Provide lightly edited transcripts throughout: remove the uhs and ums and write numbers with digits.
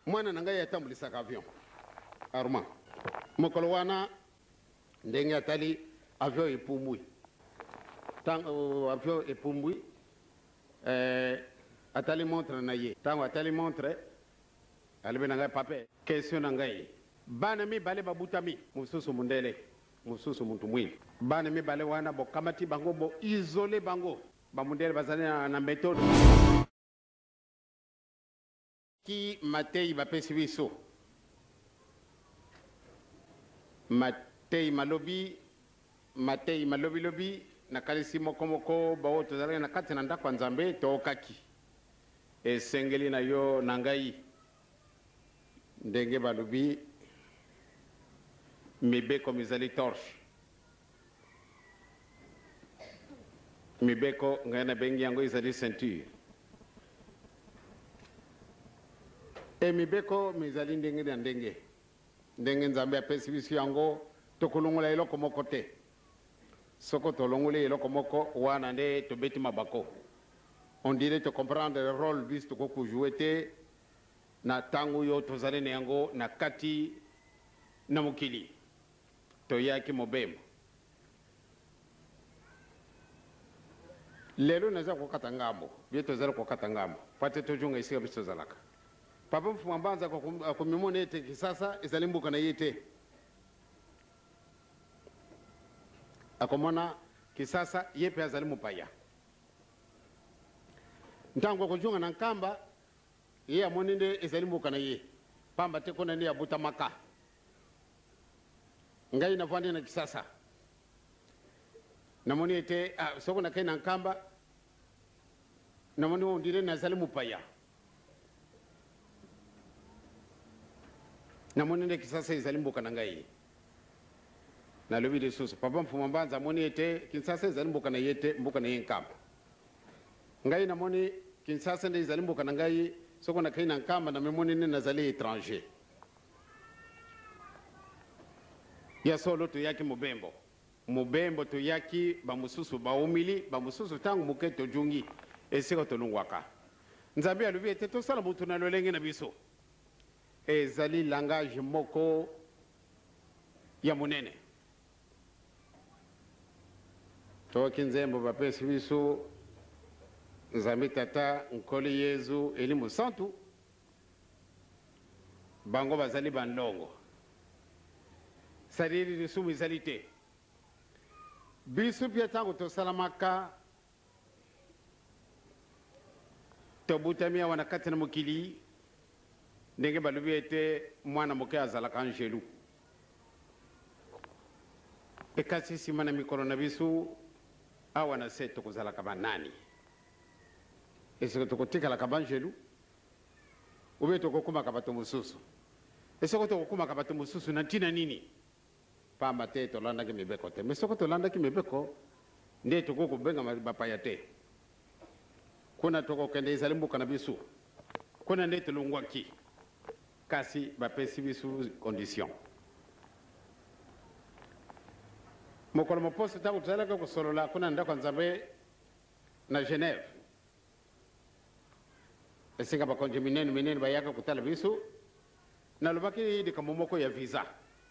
mwana na ngai atambulisaka avion arma mokolo wana ndenge atali avion epumbwi tango avion epumbwi atali montre na ye tango atali montre alibe na ngai pape question na ngai bana mibale babutami mosusu mundele mosusu muntu mwini bana mibale wana bokamati bango bo isole bango bamundele bazali na méthode ki matei bapesi biso matei malobi lobi nakalisi moko bao tozalaki na kati na ndako ya nzambe tookaki esengeli na yo na ngai ndenge balobi mibeko mizali torche mibeko ngai nabengi yango ezali ceinture mibeko mizali ndenge na ndenge ndenge nzambe apesi biso yango tokolongola eloko moko te soko tolongoli eloko moko wana nde tobeti mabako on dirait te comprendre le rôle biso tokokojouer te na ntango yo tozali na yango na kati na mokili toyaki mobembo lelo naza kokata ngambo bie tozali kokata ngambo pate tojunga esika biso tozalaka papa mfuma mbanza akomimona ete kisasa ezali mbuka na ye te akomona kisasa ye mpe azali mopaya ntango akojunga na nkamba ye amoni nde ezali mbuka na ye pamba te kona nde abuta maka ngai navandi na kisasa namoni ete soko nakai na nkamba namoni ondire nazali mopaya namoni nde kisasa ezali mboka na ngai nalobi lisusu papa mfuma mbanza amoni ete kinsasa ezali mboka na ye te mboka na ye nkamba ngai namoni kinsasa nde ezali mboka na ngai soko nakai na nkamba namemoni nde nazali étranger ya solo toyaki mobembo toyaki bamosusu baumili bamosusu ntango moke tojungi esika tolongwaka nzambe alobi ete tosala motu na lolenge na biso ezali langage moko ya monene toki nzembo bapesi biso nzambe tata nkoli yezu eli mosantu bango bazali bandongo sadiri lisumu ezali te biso mpe ntango tosalamaka tobutami awa na kati na mokili ndenge balobi ete mwana moke azalaka angelu ekasi nsima na mikolo na biso awa na se tokozalaka banani esiko tokotikalaka bangelu ube tokokumaka bato mosusu esoko tokokumaka bato mosusu na ntina nini pamba te tolandaki mibeko te me soko tolandaki mibeko nde tokokobenga bapaya te kuna tokokende ezali mboka na biso kuna nde tolongwaki kasi bapesi biso condition mokolo moposo ntango tozalaki kosolola kuna ndako ya nzambe na genève esika bakonzi minene bayaka kotala biso nalobaki likambo moko ya visa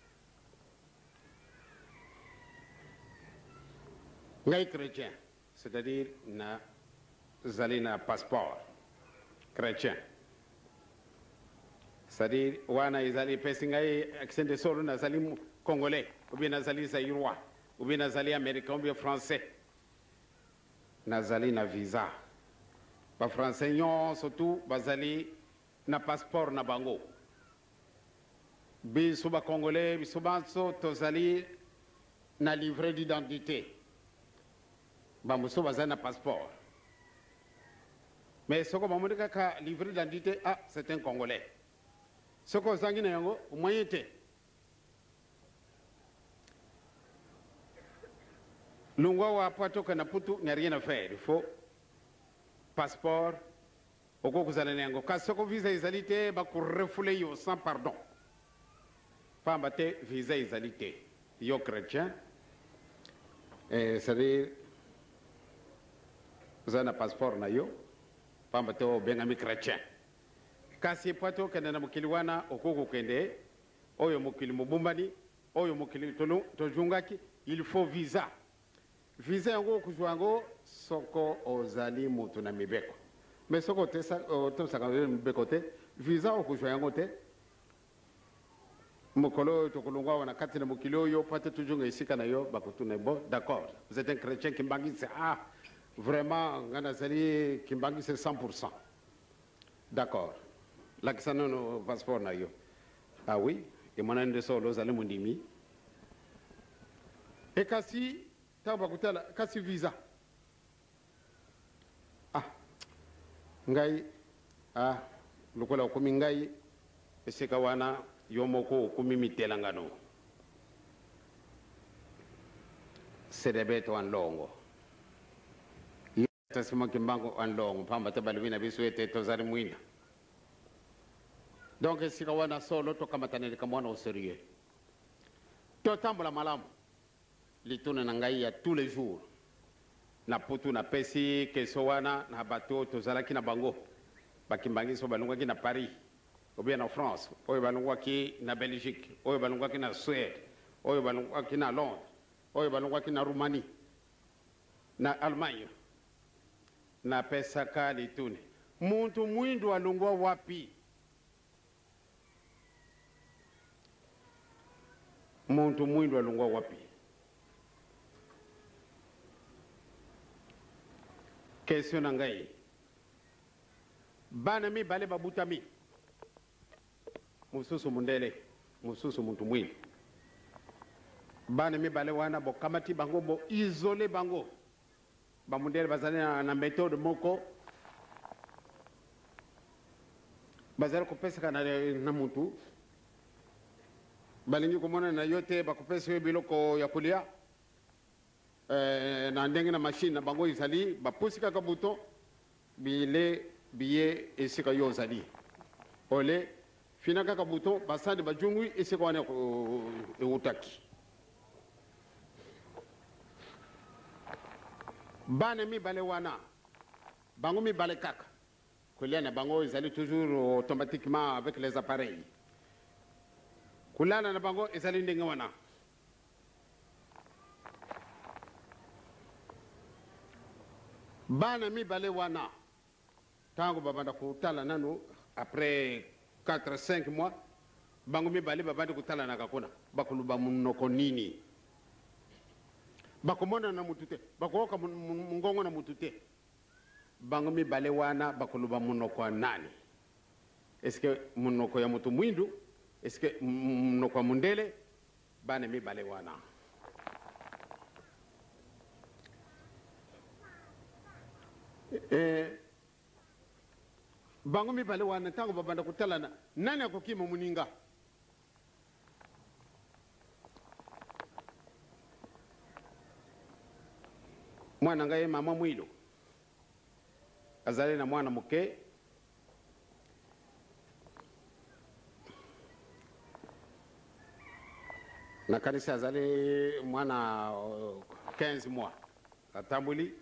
ngai chrétien c'est-à-dire nazali na passeport chrétien c'est-à-dire wana ezali epesi ngai accent solo nazali congolais ou bien nazali zaïrois ou bien nazali américain ou bien français nazali na visa bafrançais nyonso tu bazali na passeport na bango biso bacongolais biso banso tozali na livret d'identité bamosusu bazali na passeport mais soko bamoni kaka livret d'identité c'est un congolais soko ozangi na yango moyen te lungwa wa patoka na putu n'y a rien à faire il faut passeport okokozala na yango kasi soko visa ezali te bakorefule yo sans pardon pamba te visa ezali te yo chrétien c'est-à-dire oza na passeport na yo pamba te obengami chrétien kasi pwato kende na mukili wana okuku kende oyo mukili mubumbani oyo mukili tojungaki il faut visa visa yango okuzwango soko ozali mutu na mibeko mais soko otosaka mibeko te visa okuzwa yango te mokolo tokolongwa wana kati na mokili oyo pate tujunga esika na yo bakutuna bon d'accord vous êtes un chrétien qui mbangise vraiment nga nazali qui mbangise 100%. D'accord lakisa nono passeport na yo oui emwana nde solo ozali mundimi e kasi ntango bakutala kasi visa ngai lokola okomi ngai esika wana yo moko okomi mitelangano sedebeto anlongo tasima kimbango anlongo pamba te balivina biso ete tozali mwina donc esika wana solo tokamataneleka mwana osérieux totambola malamu lituna na ngai ya tous les jours na putu na pesi keso wana na bato tozalaki na bango bakimbangiso balongwaki na Paris ou bien en France oyo balongwaki na Belgique oyo balongwaki na Suède oyo balongwaki na Londres oyo balongwaki na Roumanie na Allemagne na pesaka litune muntu mwindu alongwa wapi muntu mwindu alongwa wapi question na ngai bana mibale babutami mususu mundele mususu muntu mwindu bana mibale wana bokamati bango bo isolé bango bamundele bazali na méthode moko bazali kopesaka na mutu balingi komona na yo te bakopesa yo biloko ya kolia na ndenge na machine na bango ezali bapusi kaka buto bile biye esika yo ozali ole fina kaka buto basandi bajungwi esika wana eutaki bana mibale wana bango mibale kaka kolia na bango ezali toujours automatiquement avec les appareils kulala na bango ezali ndenge wana bana mibale wana tango babanda kutala nanu après 4-5 mois bango mibale babanda kutala na kakuna bakuluba munoko nini bakomona na mutu te bakoka mungongo na mutu te bango mibale wana bakuluba munoko nani est-ce que munoko ya mutu mwindu est-ce que munoko ya mundele bana mibale wana bango mibale wana ntango babanda kutalana nani akokima muninga mwana ngai mama mwilo azali na mwana muke na kanisa azali mwana 15 mois atambuli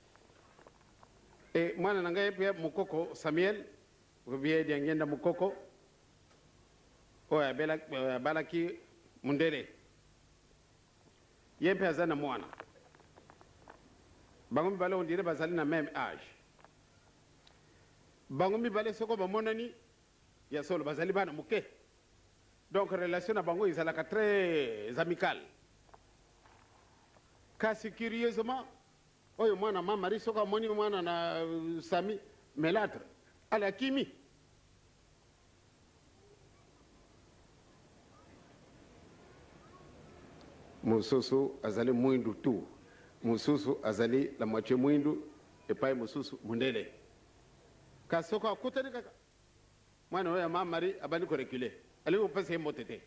mwana na ngai pia mukoko Samuel ubie diangenda mukoko oya balaki mundele yepe azana mwana bango mibale on dirait bazali na même âge bango mibale soko bamonani ya solo bazali bana muke donc relation na bango ezalaka très amicale kasi curieusement oyo mwana mamari soko amoni mwana na Sami melâtre ala kimi mususu azali mwindu tu mususu azali la moitié mwindu epai mususu mundele kasoko akutani kaka mwana oyo mamari abandi ko reculer ali opesa motete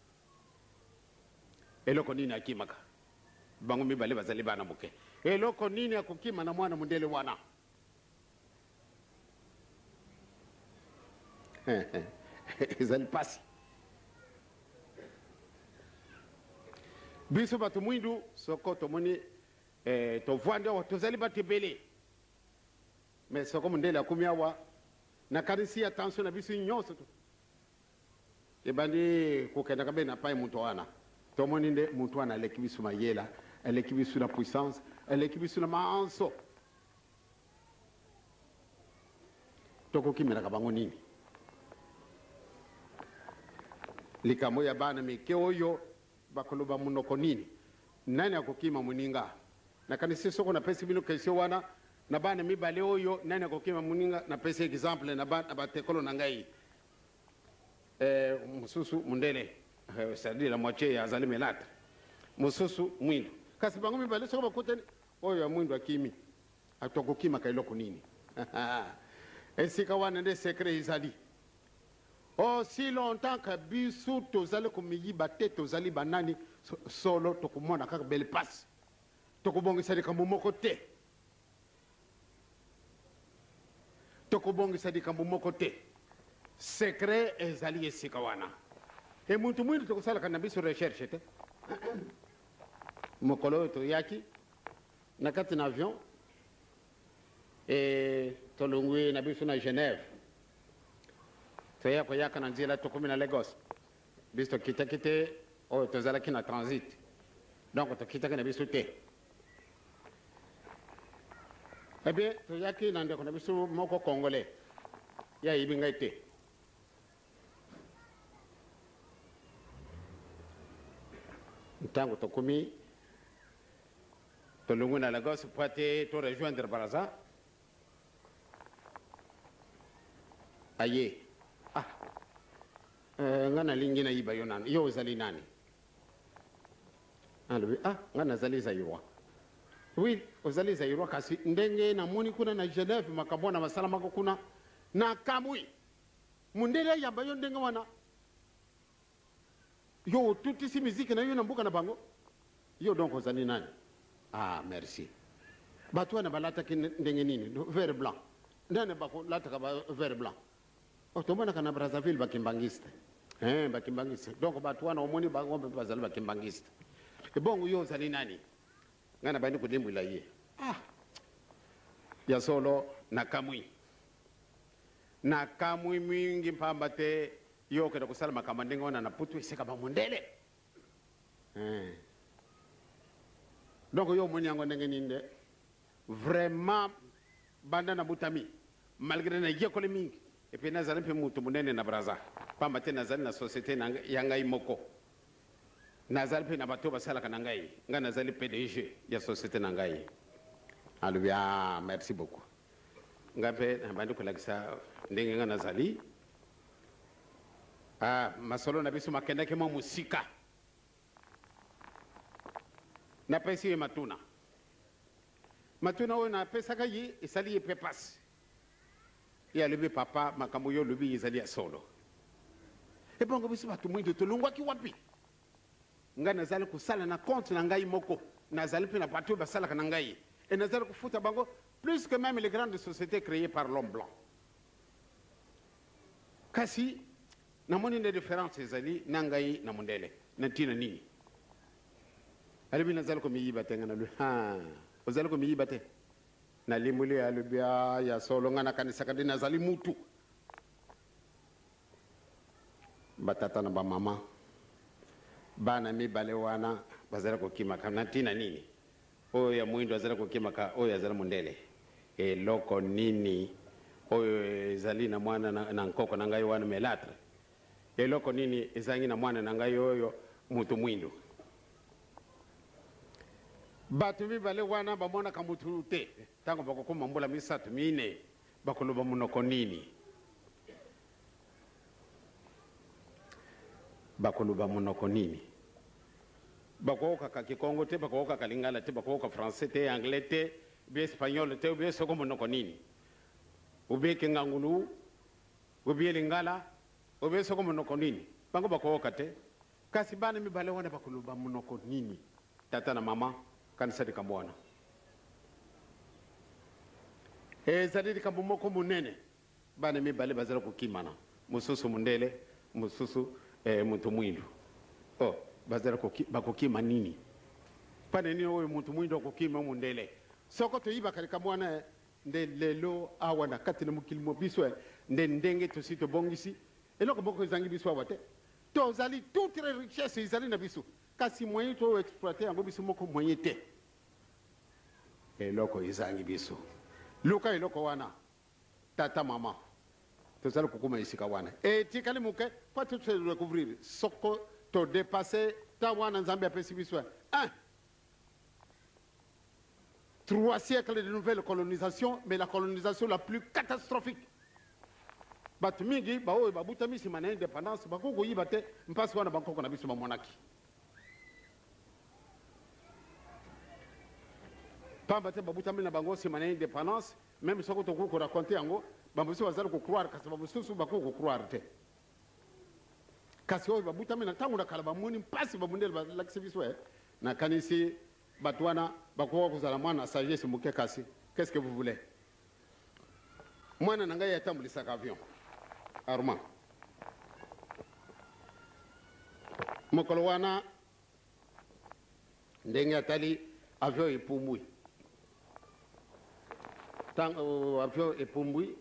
eloko nini akimaka bango mibale bazali bana muke eloko nini akokima na mwana mundele wana ezali pasi biso bato mwindu soko tomoni tovwandi awa tozali bato ebele mais soko mundele akumi awa na karisi attention na biso nyonso to ebandi kokenda kabe na pai mutu wana tomoni nde mutu wana aleki biso mayela aleki biso na puissance aleki biso na maanso tokokimelaka bango nini likambo ya bana mike oyo bakoloba munoko nini nani akokima muninga nakanisi soko napesi bino question wana na bana mibale oyo nani akokima muninga napesi exemple na bana batekolo na ngai mususu mundele c'est-à-dire la moitié ya azali melatre mususu mwindo kasi bango mibale soko bakutani oyo ya mwindo akimi atokokima kailoko nini esika wana nde secret izali aussi longtemps que biso tozali komiyiba te tozali banani solo tokomona kaka belle passe tokobongisa likambo moko te tokobongisa likambo moko te secret ezali esika wana e muntu mwindu tokosalaka na biso recherche te mokolo oyo toyaki na kati na avion tolongwi na biso na Genève toya koyaka na nzela tokomi na Lagos biso tokitaki te oyo tozalaki na transit donc tokitaki na biso te bien toyaki na ndeko na biso moko congolais ya yibi ngai te ntango tokomi tolongwi na Lagos po ate to rejoindre Baraza aye nga nalingi nayiba yo nani yo ozali nani alobi nga nazali zairwa oui ozali zairwa kasi ndenge namoni kuna na Genève makambo na masala mako kuna na kamwi mundele yamba yo ndenge wana yo tutisi miziki na yo na mbuka na bango yo donc ozali nani merci batu wana balataki ndenge nini vert blanc ndane bakolataka vert blanc otomonaka na Brazzaville bakimbangiste bakimbangiste donc batu wana omoni bango mpe bazali bakimbangiste ebongo yo ozali nani nga na bandi kodembwila ye ya solo na kamwi mingi mpamba te yo okenda kosala makambo ndenge wana na putu esika bamundele donc yo omoni yango ndenge nini nde vraiment banda na butami malgré na yekole mingi epi nazali mpe mutu munene na Braza pamba te nazali na société ya ngai moko nazali mpe na bato basalaka na ngai nga nazali PDG ya société na ngai alobi merci beaucoup nga mpe nabandi kolakisa ndenge nga nazali masolo na biso makendaki mwa musika napesi ye matuna oyo napesaka ye esali ye mpe pasi ye alobi papa makambo yo olobi ezali ya solo ebongo biso bato mwindo tolongwaki wapi nga nazali kosala na compte na ngai moko nazali mpe na bato oyo basalaka na ngai et nazali kofuta bango plus que même les grandes sociétés créées par l'homme blanc kasi namoni nde différence ezali na ngai na mundele na ntina nini alobi nazali komiyiba te nga nalobi ozali komiyiba te nalimuli alobi ya solo nga nakanisaka nde nazali mutu batata na bamama bana mibale wana bazali kokimaka na ntina nini oyo ya mwindo azali kokimaka oyo azali mundele eloko nini oyo ezali na mwana na nkoko na ngai wana melatre eloko nini ezangi na mwana na ngai oyo mutu mwindo bato mibale wana bamonaka mutu te ntango bakokoma mbula misato mine bakoloba munoko nini bakoloba munoko nini bakokaka kikongo te bakokaka lingala te bakoka français te anglais te bi espagnol te bi soko munoko nini ubi kingangulu ubi lingala ubi soko munoko nini bango bakoka te kasi bana mibale wana bakoloba munoko nini tata na mama kanisa likambo ezali likambo moko munene bana mibale bazala kokimana mususu mundele mususu mutu mwindu bazala bakokima nini pane nini oyo mutu mwindu akokima mundele soko toyibaka likambo wana nde lelo awa na kati na mokili mo biso ndenge tosi tobongisi eloko moko ezangi biso awa te tozali toute richesse ezali na biso kasi moyen toexploite yango biso moko moyen te eloko ezangi biso luka eloko wana tata mama tozali kokuma esika wana etikali moke po toredécouvrir soko todépasse ta wana nzambe apesi biso 3 siècles de nouvelle colonisation, mais la colonisation la plus catastrophique. Bato mingi baoyo babutami sima na indépendance bakoko yiba te mpasi wana bakoko na biso bamonaki. Pamba te babutami na bango sima na indépendance, même soko toko raconter yango, bamusu bazali ko croire kasi bamusu bakoko croire te. Kasi oyo babutami na tangu na kala bamoni mpasi babundele balakisi biso na kanisi Batouana, Bakouwa Kouzalamana, sagesse mouké kasi. Qu'est-ce que vous voulez? Moi, je n'ai pas été en sac avion. Armand. Mokolowana, ndenge atali avion et Poumoui. Tant avion et Poumoui,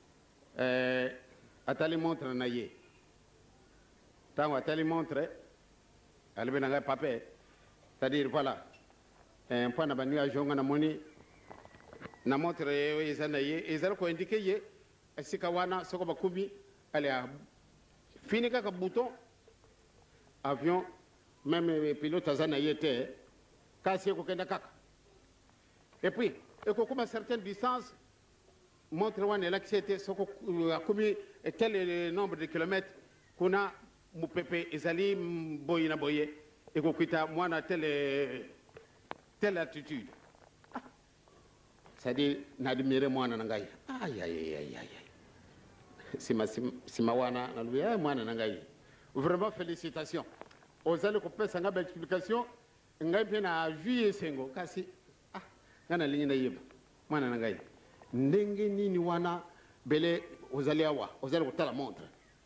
atali montre naïe. Tant atali montre, elle veut n'avoir pas paix. C'est-à-dire, voilà. Un point de nuage na moni na montre ezana ye ezala ko indiquer ye sikawana soko bakubi ale a fini kaka bouton avion même pilote azana yete kasi ko kenda kaka et puis eko kuma certaine distance montre wana l'accepter soko akubi tel nombre de kilomètres kuna mupepe ezali boyi na boye eko kita mwana telle attitude. C'est-à-dire, n'admirez moi nangai. Aïe, aïe, aïe, aïe. Simawana, moi nangai. Vraiment, félicitations. Aux allez couper sa gamme d'explication, ngai bien à juillet sengo. Kasi, yana ligne naïve. Moi nangai. Ndenge ni wana, bele, aux allez awa, aux allez la montre.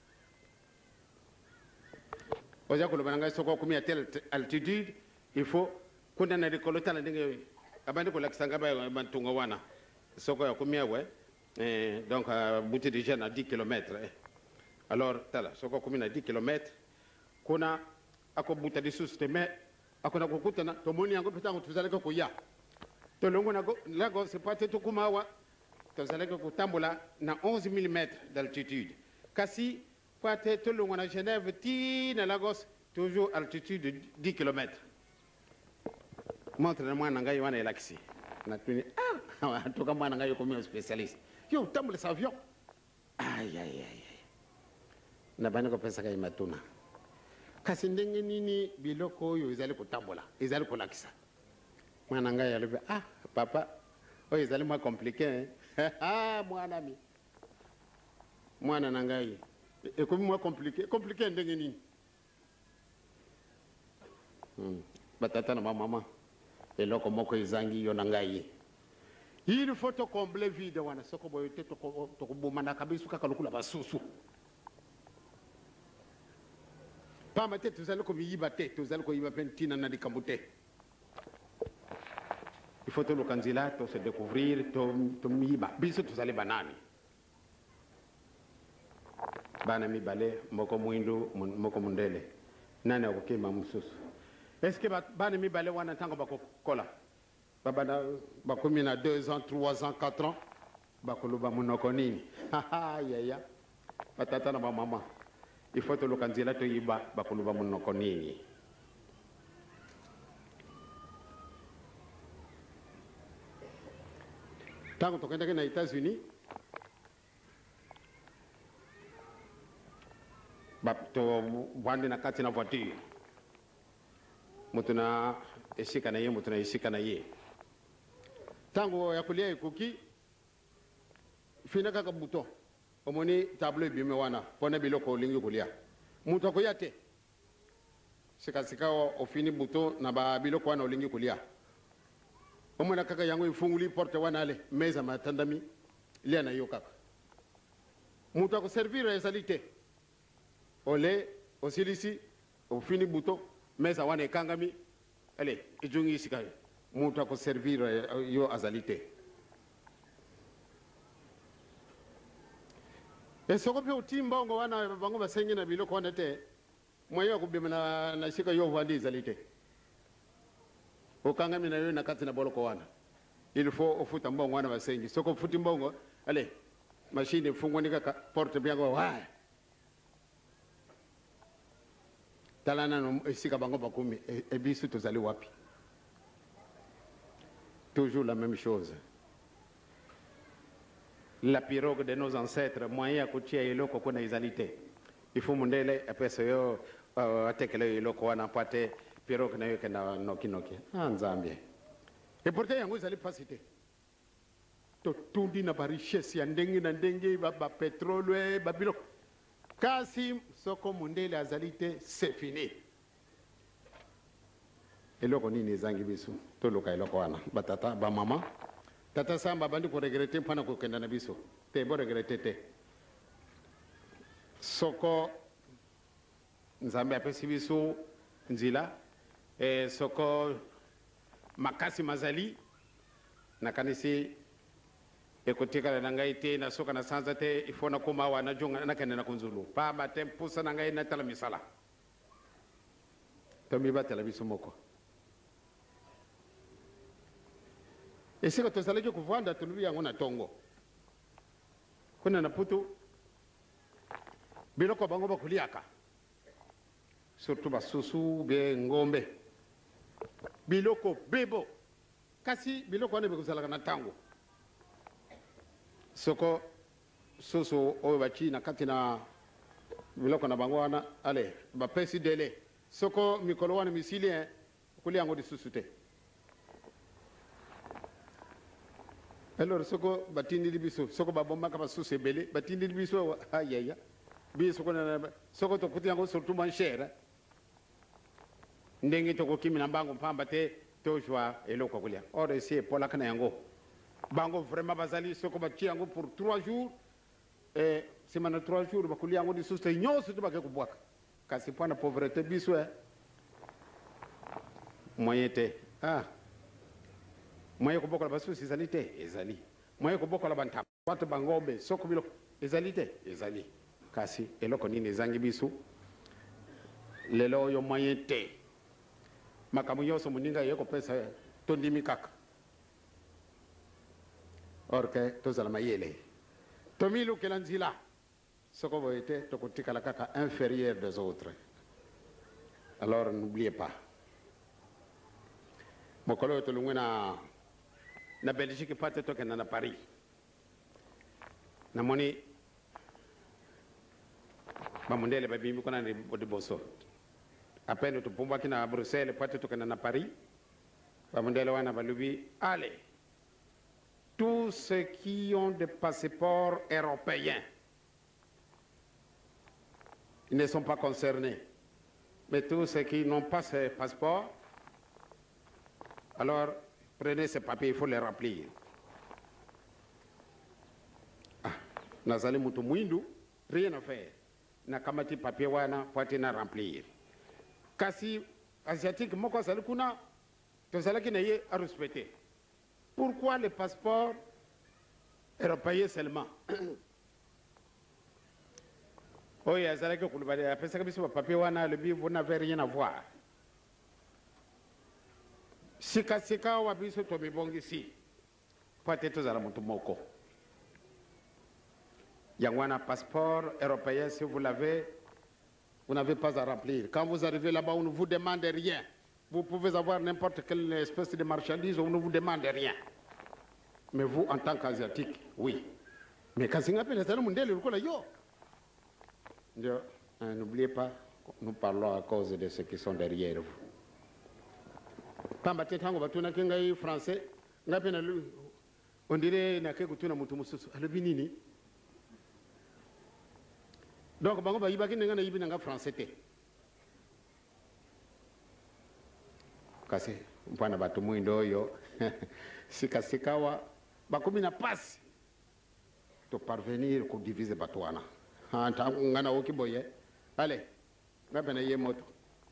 Aux allez couper nangai, soko comme à telle altitude, il faut. Kuna na rekolota na ndenge abandi ko lakisanga ba bantunga wana soko ya kumia we donc bouti déjà na 10 km alors tala soko kumi na 10 km kuna ako buta di système akona kokutana to moni yango petango tuzaleka ko ya to longo na lago c'est pas tout kumawa tuzaleka ko tambola na 11 mm d'altitude kasi pate to longo na Genève ti na Lagos toujours altitude de 10 km. Montre moi nangai wana elaxi na tuni en tout cas moi nangai comme un spécialiste yo tamble sa avion aïe aïe aïe na bana ko pesa kai matuna kasi ndenge nini biloko yo ezali ko tambola ezali ko lakisa moi nangai alibi papa oyo ezali moins compliqué mwana mi mwana nangai et comme moins compliqué ndenge nini batata na mama eloko moko ezangi yo nangai il faut to combler vide wana soko boyo te to kubumana kabisa kaka lokula basusu pamba te tuzali ko miyiba te tuzali ko yiba pentina na dikambute il faut to lokanzila to se découvrir to miyiba biso tuzali banani bana mibale moko mwindu moko mundele nani akokema mususu. Est-ce que bana mibale wana tango bakokola babana bakomi na 2 ans 3 ans 4 ans bakoloba munoko nini yaya batata na mama il faut to lokanzila to yiba bakoloba munoko nini tango tokendaki na États-Unis to wande na kati na voiture mutuna esika na ye mutuna esika na ye tango ya kulia ikuki fina kaka buto omoni tableau bime wana pona biloko lingi kulia muto ko yate sika o fini buto na ba biloko wana olingi kulia omona kaka yango ifunguli porte wana ale meza matandami lia na yo kaka muto ko servir ezalite ole osilisi o fini buto meza wana ekangami ale ijungi sika mutu ako servir yo azalite soko pe utimbongo wana bango basengi na biloko wana te moyo kubima na shika yo vandi ezalite okangami na yo na kati na boloko wana il faut ofuta mbongo wana basengi soko futi mbongo allez machine fungwa ni kaka porte bien go wa talana no esika bango bakumi ebisu tozali wapi toujours la même chose. La pirogue de nos ancêtres, moyen à kutia iloko kuna izalite. Il faut mondele apesa yo atekele iloko wana pate pirogue na yoke na noki noki. Nzambie. Et pourtant yango izali pasite. To tundi na richesse ya ndenge na ndenge ba pétrole ba biloko. Kasi soko mondele azalite c'est fini. Eloko nini ezangi biso toluka eloko wana batata ba mama tata samba bandi ko regretter mpana ko kenda na biso te bo regretter te soko nzambe apesi biso nzila soko makasi mazali na kanisi ekotika na ngai te na soka na sanza te ifona koma wana jonga na kenda na kunzulu pa batempusa na ngai na tala misala to mi batela biso moko. Et si tu as kuvanda tulubi yango na tongo kuna na putu biloko bango bakuliaka surtout basusu be ngombe biloko bebo kasi biloko wana bekuzalaka na tango soko susu oyo bachi na kati na biloko na bango wana ale bapesi dele soko mikolo wana misili kulia yango lisusu te. Alors soko batindi libiso soko babomba kaba sous ebele batindi libiso ayaya biso kona soko to kuti yango surtout moins cher ndenge to ko kimina bango pamba te to joie eloko kulia or ici pour la kana yango bango vraiment bazali soko bati yango pour 3 jours et semana 3 jours bakulia yango di sous te nyoso to bakeko bwaka kasi pour na pauvreté biso moyete moye ko bokola basusi ezalite ezali moye ko bokola banta watu bangombe soko bilo ezalite ezali kasi eloko nini ezangi biso lelo yo moye te makamu yoso muninga yeko pesa tondimi kaka orke tozala mayele tomilu kelanzila soko boyete tokotika la kaka inférieur des autres. Alors n'oubliez pas mokolo to lunguna na Belgique pate toke na Paris na moni bamundele babimbi kona ni boso apendo to pomba kina Bruxelles pate toke na Paris bamundele wana balubi allez tous ceux qui ont des passeports européens ils ne sont pas concernés mais tous ceux qui n'ont pas ce passeport alors prenez ces papiers, il faut les remplir. Nazali mutu mwindu, rien à faire. Na kamati papier wana, poate na remplir. Kasi asiatique moko sali kuna, to salaki na ye a respecter. Pourquoi les passeports européens seulement? Oui, azalaki kulubali, apesa biso papier wana, le bi vous n'avez rien à voir. Sika sika wa biso to mibongi si pate to zala mutu moko yangwana passeport européen si vous l'avez vous n'avez pas à remplir quand vous arrivez là-bas on ne vous demande rien vous pouvez avoir n'importe quelle espèce de marchandise on ne vous demande rien mais vous en tant qu'asiatique oui mais quand c'est un peu le mondial yo n'oubliez pas nous parlons à cause de ceux qui sont derrière vous. Pamba tetango batuna kengai français ngape na on dirait na ke kutuna mutu mususu alobi nini donc bango ba yibaki nga na yibi nga français te kasi mpana batu mwindo yo sika sikawa bakumi na passe to parvenir ko diviser batwana anta ngana okiboye allez ngape na ye moto.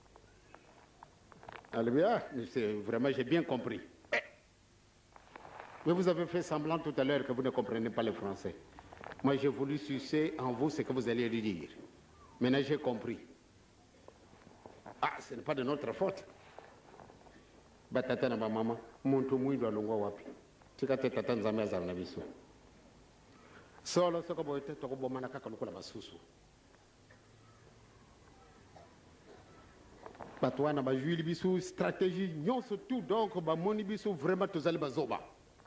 Ah, vraiment, j'ai bien compris. Mais vous avez fait semblant tout à l'heure que vous ne comprenez pas le français. Moi, j'ai voulu sucer en vous ce que vous alliez lui dire. Maintenant, j'ai compris. Ah, ce n'est pas de notre faute. Batata na ba mama, muntu mwindo alungwa wapi. Tikate tata nzambe azala na biso. Solo soko boite toko bomana kaka lokola basusu. Batwana ba juili biso stratégie nyonso tout donc ba moni biso vraiment tozali bazoba.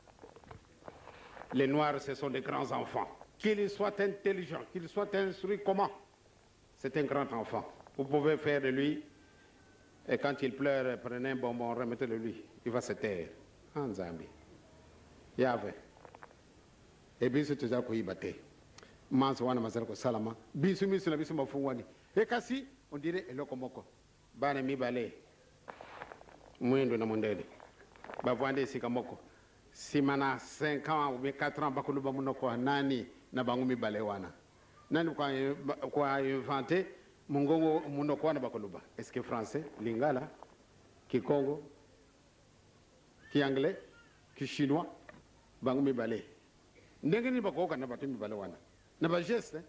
Les noirs ce sont des grands enfants. Qu'ils soient intelligents, qu'ils soient instruits comment? C'est un grand enfant. Vous pouvez faire de lui. Et quand il pleure, prenez un bonbon, remettez-le lui. Il va se taire. En Zambie. Yave. Et bisu tuza kuibate. Manso wana mazalako salama. Bisu misu na bisu mafungwani. Et kasi, on dirait eloko moko. Bana mi bale. Mwendo na mondele. Bavwande sika moko. Simana 5 ans ou bien 4 ans bakuluba munoko nani na bangu mi bale wana. Nani kwa inventé mungongo munoko wana bakuluba. Est-ce que français, lingala, ki Congo, ki anglais, ki chinois, bangu mi bale. Ndenge ni bakoka na batu mi bale wana. Na ba geste.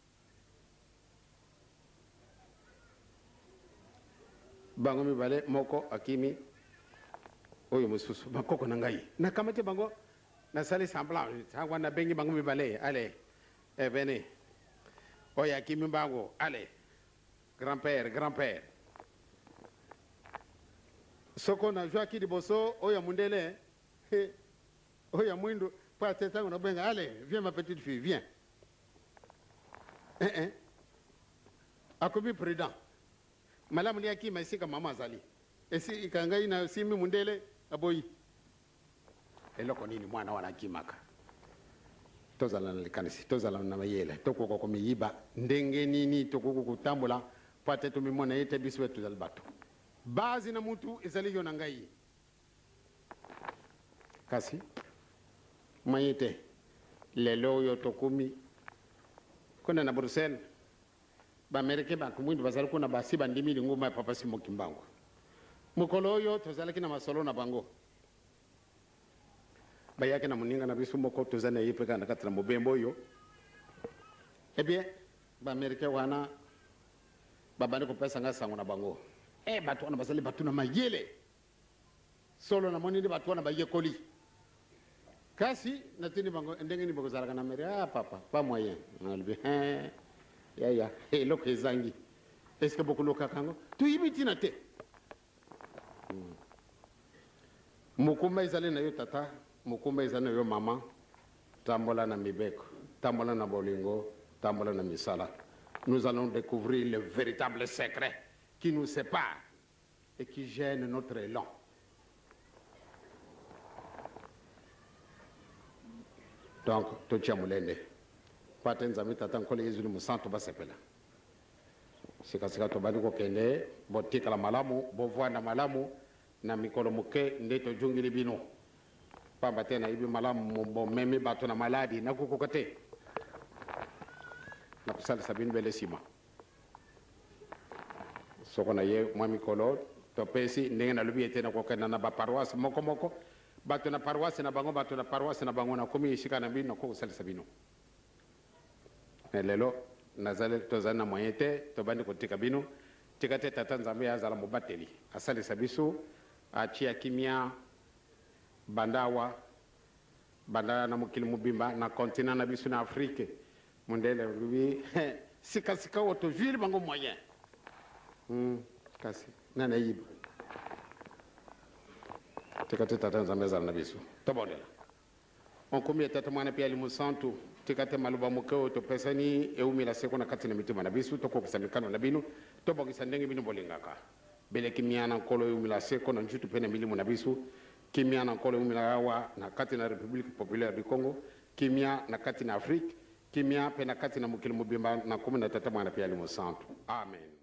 Bangu mi bale moko akimi oyo mususu bakoko na ngai. Na kamate bango na sali semblant. Sangwa na bengi bangu mi bale. Allez. Venez. Oya akimi bango. Allez. Grand-père, grand-père. Soko na joaki di boso, oya mundele, oya mwindo, pa tetango na benga, allez, viens ma petite fille, viens. Akobi prudent. Malamu ni aki maisika mama zali. Esi ikangai na simi mundele, aboyi. Eloko nini mwana wana kimaka. Tozala na likanisi, tozala na mayele, toko koko miyiba, ndenge nini toko kutambula, pate tumimona yete biswe tuzalbato. Bazi na mutu izali yo nangai. Kasi mayete lelo yo tokumi kuna na Bruxelles ba Amerika ba kumwindi bazali kuna basi bandimili ngoma papa simo kimbango. Mukolo yo tozali kina masolo na bango. Bayake na muninga na bisu moko tozana yipeka na katra mobembo yo. Eh bien ba Amerika wana babane ko pesa nga sango na bango. Batu wana basali batu na mayele. Solo na monini batu wana bayekoli. Kasi natini bango ndenge ni boko zalaka na mere papa pas moyen. Albi ya loko ezangi. Est-ce que beaucoup loka kango? Tu yibiti na te. Mukuma izali na yo tata, mukuma izali na yo mama. Tambola na mibeko, tambola na bolingo, tambola na misala. Nous allons découvrir le véritable secret qui nous sépare et qui gêne notre élan. Donc, tout le monde patenza mitata nkole yezulu musanto basepela. Sika to bali ko kende botika la malamu, bovwana malamu na mikolo muke ndeto jungili bino. Pamba tena ibi malamu bo meme bato na maladi na kukokote. Na kusali sabini bele sima. Soko na ye mwami kolo to pesi ndenge na lubi ete na kokena na ba paroisse moko moko bato na paroisse na bango bato na paroisse na bango na komi shika na bino ko kusali sabino. Lelo nazale tozana moyete to bandi kotika bino tikate tata nzambe azala mobateli asali sabiso achia kimia bandawa banda na mukili mubimba na continent na biso na Afrique mondele lubi sika woto vile bango moyen kasi nana yiba tikate tata nzambe azala na biso to bondela on komi tata mwana pia limusantu tikate maluba mukeo to pesani eumila seko na kati na mitima na bisu to kokisandikana na binu to bogisa ndenge binu bolingaka bele kimiana kolo eumila seko na njutu pena milimu na bisu kimiana kolo eumila yawa na kati na République Populaire du Congo kimia na kati na Afrique kimia pena kati na mukili mubimba na komi na tata mwana pia limusantu amen.